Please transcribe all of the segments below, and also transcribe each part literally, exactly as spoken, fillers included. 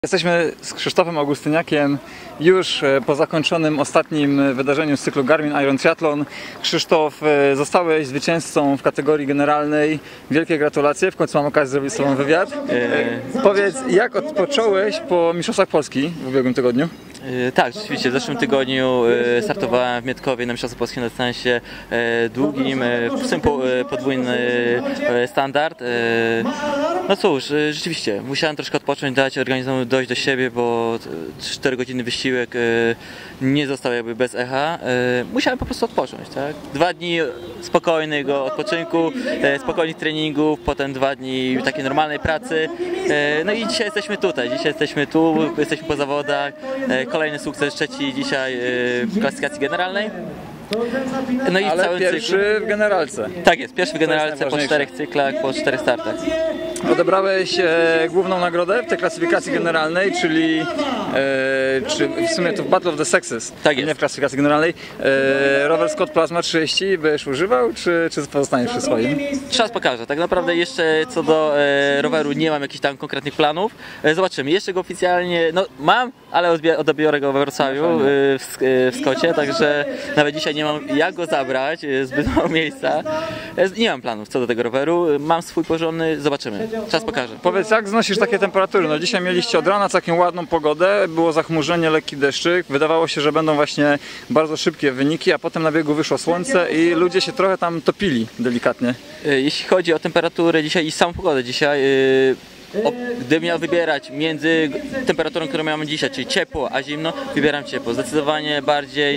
Jesteśmy z Krzysztofem Augustyniakiem już po zakończonym ostatnim wydarzeniu z cyklu Garmin Iron Triathlon. Krzysztof, zostałeś zwycięzcą w kategorii generalnej. Wielkie gratulacje, w końcu mam okazję zrobić z tobą wywiad. Eee... Powiedz, jak odpocząłeś po Mistrzostwach Polski w ubiegłym tygodniu? E, tak, rzeczywiście w zeszłym tygodniu e, startowałem w Mietkowie na Mistrzostwach Polski na dystansie e, długim, e, w sumie po, e, podwójny e, standard. E, no cóż, e, rzeczywiście musiałem troszkę odpocząć, dać organizmowi dojść do siebie, bo cztery godziny wysiłek e, nie został jakby bez echa. E, musiałem po prostu odpocząć, tak? Dwa dni spokojnego odpoczynku, e, spokojnych treningów, potem dwa dni takiej normalnej pracy. E, no i dzisiaj jesteśmy tutaj, dzisiaj jesteśmy tu, jesteśmy po zawodach. E, Kolejny sukces, trzeci dzisiaj w klasyfikacji generalnej. No i Ale cały pierwszy cykl. w generalce. Tak jest, pierwszy w generalce po czterech cyklach, po czterech startach. Odebrałeś e, główną nagrodę w tej klasyfikacji generalnej, czyli e, czy w sumie to w Battle of the Sexes, tak jest. Nie w klasyfikacji generalnej. E, rower Scott Plasma trzydzieści będziesz używał, czy, czy pozostaniesz przy swoim? Czas pokaże. Tak naprawdę jeszcze co do e, roweru nie mam jakichś tam konkretnych planów. E, zobaczymy. Jeszcze go oficjalnie, no mam, ale odebiorę go we Wrocławiu e, w, e, w Scottie, także nawet dzisiaj nie mam jak go zabrać, e, zbyt mało miejsca. E, nie mam planów co do tego roweru. Mam swój porządny, zobaczymy. Czas pokaże. Powiedz, jak znosisz takie temperatury? No dzisiaj mieliście od rana całkiem ładną pogodę, było zachmurzenie, lekki deszczyk. Wydawało się, że będą właśnie bardzo szybkie wyniki, a potem na biegu wyszło słońce i ludzie się trochę tam topili delikatnie. Jeśli chodzi o temperaturę dzisiaj i samą pogodę dzisiaj, O, gdybym miał wybierać między temperaturą, którą mamy dzisiaj, czyli ciepło a zimno, wybieram ciepło. Zdecydowanie bardziej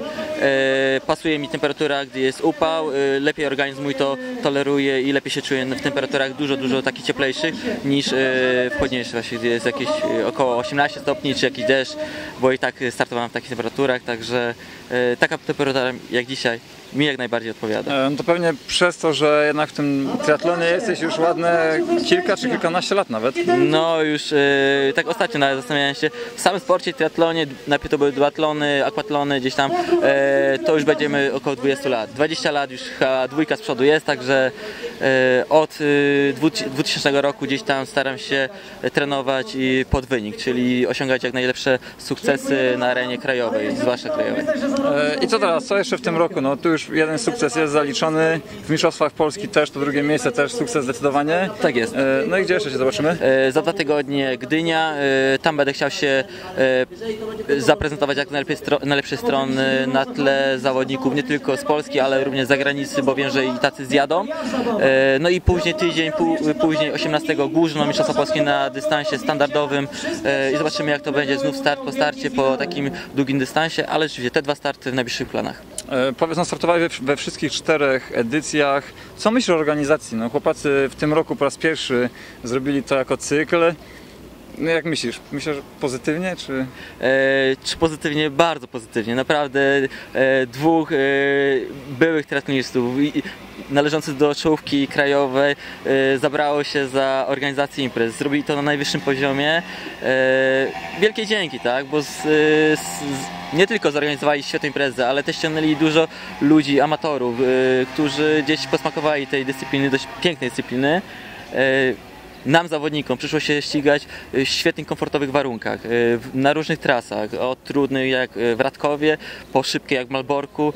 e, pasuje mi temperatura, gdy jest upał, e, lepiej organizm mój to toleruje i lepiej się czuję w temperaturach dużo, dużo takich cieplejszych niż e, w chłodniejszych, właśnie gdy jest jakieś e, około osiemnaście stopni czy jakiś deszcz, bo i tak startowałem w takich temperaturach, także e, taka temperatura jak dzisiaj mi jak najbardziej odpowiada. No to pewnie przez to, że jednak w tym triatlonie jesteś już ładne kilka czy kilkanaście lat nawet. No już e, tak ostatnio nawet zastanawiałem się, w samym sporcie, triatlonie, najpierw to były duatlony, aquatlony, gdzieś tam, e, to już będziemy około dwudziestu lat. dwadzieścia lat już chyba dwójka z przodu jest, także e, od e, dwutysięcznego roku gdzieś tam staram się trenować i pod wynik, czyli osiągać jak najlepsze sukcesy na arenie krajowej, zwłaszcza krajowej. E, I co teraz? Co jeszcze w tym roku? No tu już jeden sukces jest zaliczony, w Mistrzostwach Polski też, to drugie miejsce też sukces zdecydowanie. Tak jest. No i gdzie jeszcze się zobaczymy? Za dwa tygodnie Gdynia, tam będę chciał się zaprezentować jak najlepiej najlepsze strony na tle zawodników nie tylko z Polski, ale również z zagranicy, bo wiem, że i tacy zjadą. No i później tydzień później osiemnastego Górzno, Mistrzostwa Polski na dystansie standardowym i zobaczymy jak to będzie znów start po starcie, po takim długim dystansie, ale rzeczywiście te dwa starty w najbliższych planach. Powiedz, no startowałeś we wszystkich czterech edycjach. Co myślisz o organizacji? No, chłopacy w tym roku po raz pierwszy zrobili to jako cykl. No jak myślisz? Myślisz pozytywnie, czy? E, czy pozytywnie? Bardzo pozytywnie. Naprawdę e, dwóch e, byłych triatlonistów należących do czołówki krajowej e, zabrało się za organizację imprez. Zrobili to na najwyższym poziomie. E, wielkie dzięki, tak? Bo z, z, nie tylko zorganizowali świetne imprezy, ale też ściągnęli dużo ludzi, amatorów, e, którzy gdzieś posmakowali tej dyscypliny, dość pięknej dyscypliny. E, Nam, zawodnikom, przyszło się ścigać w świetnych, komfortowych warunkach, na różnych trasach, od trudnych jak w Radkowie, po szybkiej jak w Malborku.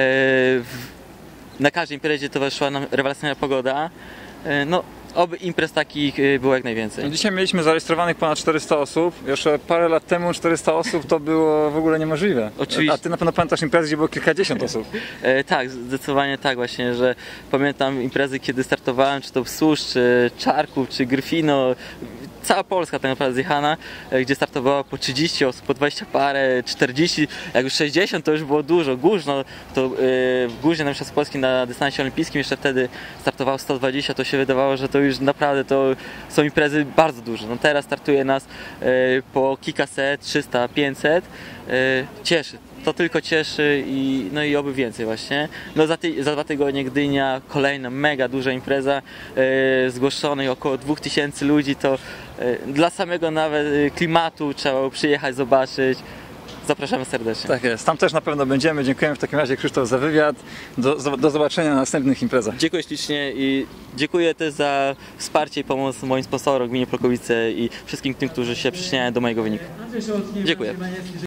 Na każdej imprezie towarzyszyła nam rewelacyjna pogoda. No, oby imprez takich było jak najwięcej. Dzisiaj mieliśmy zarejestrowanych ponad czterysta osób. Jeszcze parę lat temu czterysta osób to było w ogóle niemożliwe. Oczywiście. A ty na pewno pamiętasz imprezy, gdzie było kilkadziesiąt osób. E, tak, zdecydowanie tak właśnie, że pamiętam imprezy, kiedy startowałem, czy to w Susz, czy Czarków, czy Gryfino. Cała Polska tak naprawdę zjechana, gdzie startowało po trzydzieści osób, po dwadzieścia parę, czterdzieści, jak już sześćdziesiąt to już było dużo. Górzno, to yy, w Górze na Mistrzostwach Polski na dystansie olimpijskim jeszcze wtedy startowało sto dwadzieścia, to się wydawało, że to już naprawdę to są imprezy bardzo duże. No teraz startuje nas yy, po kilkaset, trzysta, pięćset, yy, cieszy. To tylko cieszy i, no i oby więcej właśnie. No za, ty, za dwa tygodnie Gdynia, kolejna mega duża impreza, e, zgłoszonych około dwóch tysięcy ludzi, to e, dla samego nawet klimatu trzeba przyjechać, zobaczyć. zapraszamy serdecznie. Tak jest, tam też na pewno będziemy. Dziękujemy w takim razie, Krzysztof, za wywiad. Do, do zobaczenia na następnych imprezach. Dziękuję ślicznie i dziękuję też za wsparcie i pomoc moim sponsorom, gminie Polkowice i wszystkim tym, którzy się przyczyniają do mojego wyniku. Dziękuję.